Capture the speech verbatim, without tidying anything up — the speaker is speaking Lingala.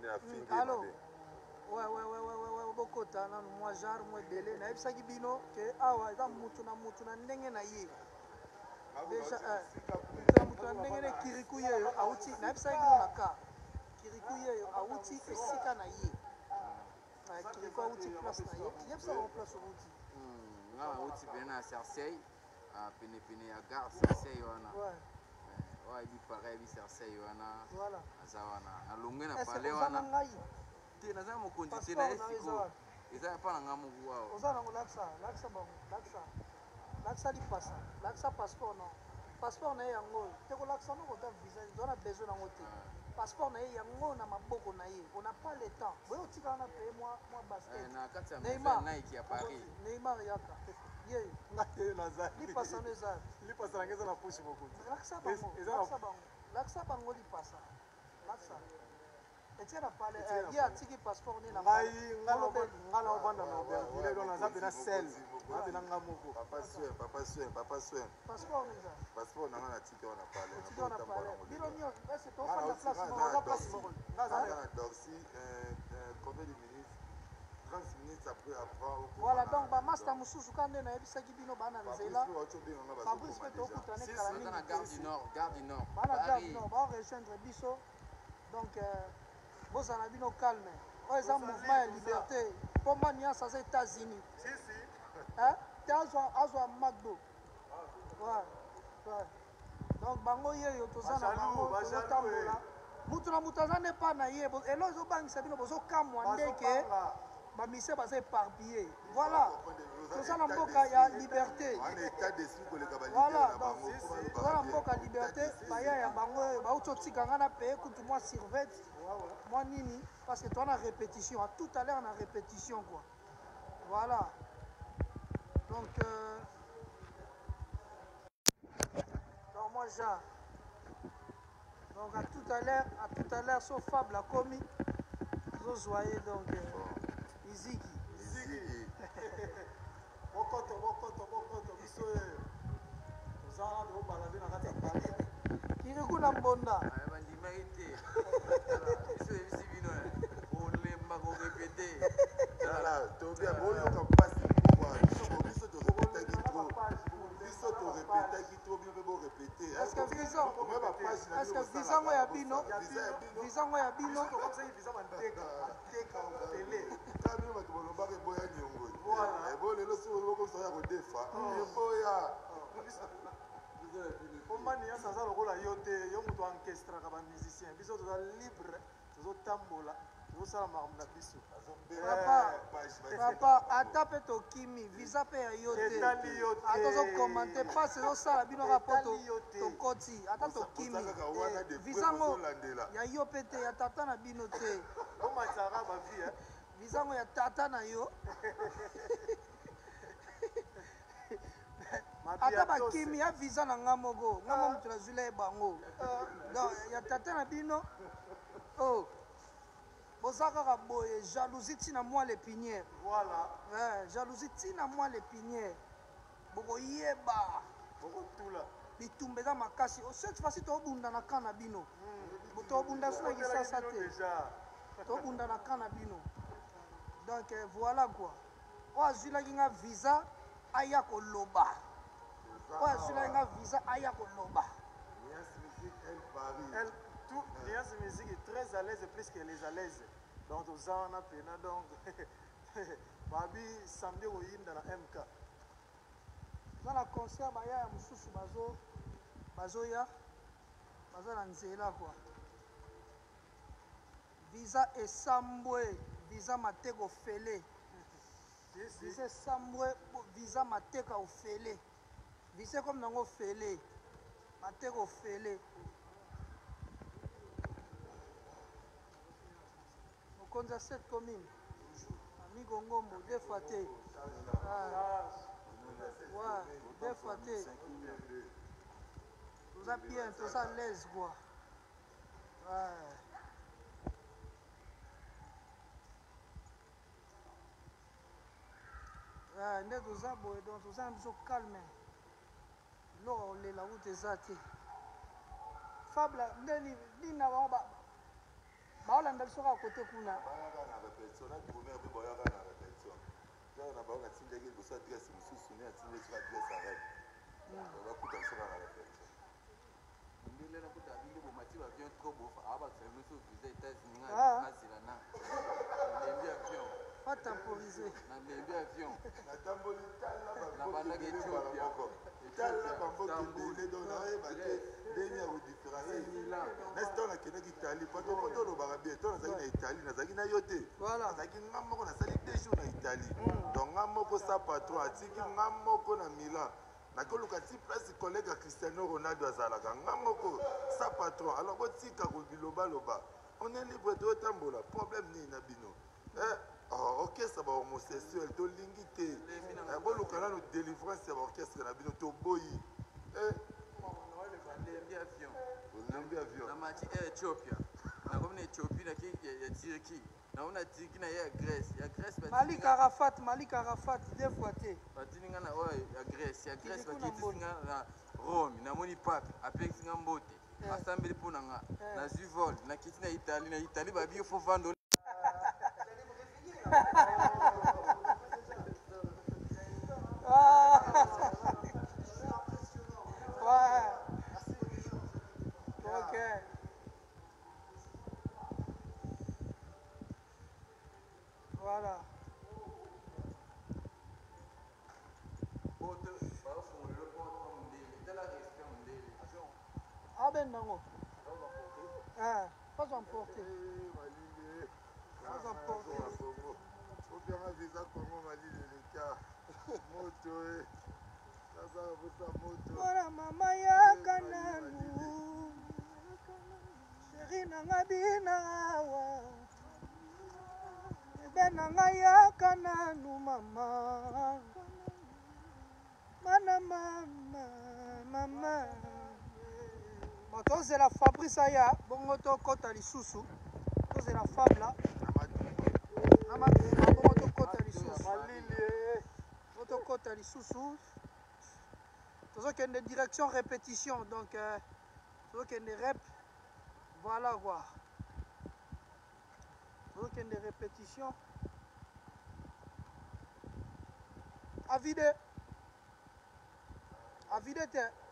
Allô? Ouais, ouais, ouais, ouais, ouais, ouais, beaucoup de temps, moi, genre, moi, belé, na ipsa bino, que, ah, ouais, ça, moutou na moutou na ndenge na ye. Déjà, euh, moutou na moutou na ndenge na kirikou ye, auti, na ipsa bino na ka. Kirikou ye, auti, esika na ye. Kirikou auti place na ye, yepsa en place auti. Nga auti pene na Cercey, pene pene ya gare Cercey wana. Ouais. Ouais, bi pareil, bi Cercey wana. Voilà. Aza wana. Na longwe na Est-ce pale que wana. vous avez Te naza mokonzi te na esiko. Eza pa na nga mugu wao. Ozana ngolaksa, laksa bon, laksa. Laksa di passa. Laksa passeport non. Passeport na yango. Te ko laksa no ko ta visa, on a besoin nango te. Passeport na yango na maboko na ye. On n'a pas le temps. Boyo tika na paye moi moi basket. Na kati ya Neymar Nike ya Paris. Neymar yaka. Ye. Ngate naza. Li passa no za. Li passa ngeza na push moko. Laksa bango. Laksa bango. Laksa bango li passa. Laksa. Etienne a parlé, il y a un petit passeport ni la ngai ngalo ngalo banda na Berville do na zabe na sel zabe na ngamoko papa soin papa soin papa soin passeport ni ça passeport na na tiki on a parlé tiki on a parlé bino nyo c'est toi pas la place mo la place mo na na Dorcy euh combien de minutes trente minutes après après voilà donc ba master mususu kande na ebisa ki bino bana nzela Fabrice que to kutane kala ni na gare du Nord gare du Nord bana gare du Nord ba rejoindre biso donc vous en avez nos calme. Par exemple, mouvement et liberté. Pour moi, il y a ça aux États-Unis. Si, si. Hein? Tu as un McDo. Ouais. Ouais. Donc, bango ye yo to sana bango to tambola. Mutu na mutaza n'est pas na ye. Et là, zo bang sabino bozo kamwa ndeke. Ba mise ba se éparpillé. Voilà. To sana mboka ya liberté. On est état d'esprit ko le kabali. Voilà. Donc, voilà mboka liberté. Ba ya ya bango ba uto tika ngana paye kutu moi survêt. Moi nini parce que toi on a répétition à tout à l'heure on a répétition quoi voilà donc euh... donc moi j'ai donc à tout à l'heure à tout à l'heure sauf Fab la commis vous voyez donc euh... Iziki Iziki bokoto bokoto bokoto biso ozana do balade na kati ya Paris kiri kuna mbonda bandima ite biso ebisi bino olemba ko répéter voilà to bien boyo ka passe pour biso biso to répéter ki trop biso to répéter ki trop bien bo répéter est-ce que visa est-ce que visa ngo ya bino visa ngo ya bino to comme ça visa mandeka teka télé kami ba to bolomba ke boya nyongo voilà e bo lelo so bo ko so ya ko defa e boya Omani ya saza lokola yo te yo mutu orchestre ka ba musicien biso toza libre tozo tambola tozo sala makambo na biso papa papa ata pe tokimi visa pe ya yo te ata tozokomante mpasi ezosala bino rapo tokoti ata tokimi visa ngo ya yo pe te ya tata na bino te omatisaka bavie visa ngo ya tata na yo ata bakimi ya visa na nga moko nga mo moto nazwila ye bango donc ya tata na bino o boza kaka boye jalousie ntina mwa l'épinière voilà jalousie ntina mwa l'épinière bokoyeba bokotula bitumba eza makasi cette fois-ci tobunda na ka na bino tobunda so na kisasa te tobunda na ka na bino donc voilà quoi oyo azwilaki nga visa aya koloba oyo azwilaki nga visa aya koloba elle tout Niance Musique est très à l'aise plus qu'elle est à l'aise donc toza wana pena donc babi samedi koyinda na M K toza na concert baya ya mosusu bazo bazoya baza na nzela kua visa esambwe visa mateka ofele visa esambwe visa mateka ofele visa comme nango ofele mateka ofele mokonzi ya cette commune amigo ngombo deux fois te ouais deux fois te toza bien toza l'aise quoi ouais ouais nde toza boye donc toza na biso calme loka kolela kuta eza te fable nde nini na bango baolanda biso kaka kote kuna bayaka na répétition na première mpe bayaka na répétition donc na bango natindaki liboso adresse mosusu ne atindaki soki adresse arebe bakuta biso kaka na répétition ndele nakuta binde bomati bavion trop bofa abakisala biso visa états-unis Ah. ngasila na nalembi avion pas temporiser nalembi avion natamboli tala Nabandaki Ethiopia. tala bambokendele donc nayeba te ndenge ya kodifférencie nasi ntango nakendaki itali poto poto olobaka bien to nazalaki na itali nazalaki na yo te voilà nazalaki nga moko nasali deux jours na italie donc nga moko sa patron atiki nga moko na milan nakoluka ti place collègue ya cristiano ronaldo azalaka nga moko sa patron alors botika kobilobaloba on est libre toyotambola problème nini na bino orchestre bahomosexuel tolingi te boluka nano délivrance ya baorchestre na bino toboyi nalembi avion olembi avion namati air ethiopia nakomi na ethiopie naki ya turki nakomi na turki na ye ya grèce ya grèce Malik Arafat Malik Arafat deux fois te batindi nga na oyo ya grèce ya grèce Kiliku na bakitisi nga na rome namoni pape apekisi nga mbote asambeli mpo na nga nazwi vol nakiti na italie na italie babi fo vando Ah. Ouais. Ok. Voilà. bote bafungolelo mpo mondele tala respect mondele Ah ben non. Ah, pas emporté. Pas emporté. opianga visa congo malili eleka moto e kazaka posa moto Voilà mama yaka nanu. Chéri nanga bina awa. Ebe nanga yaka nanu mama. Mana mama mama. Bon, tozela Fabrice aya bongo tokota lisusu. Tozela femme là. Amatuma bongo tokota lisusu. malili Tokota lisusu. Tozokende direction répétition donc euh, tozokende rep. Voilà quoi. Tozokende répétition. À vider. À vider te.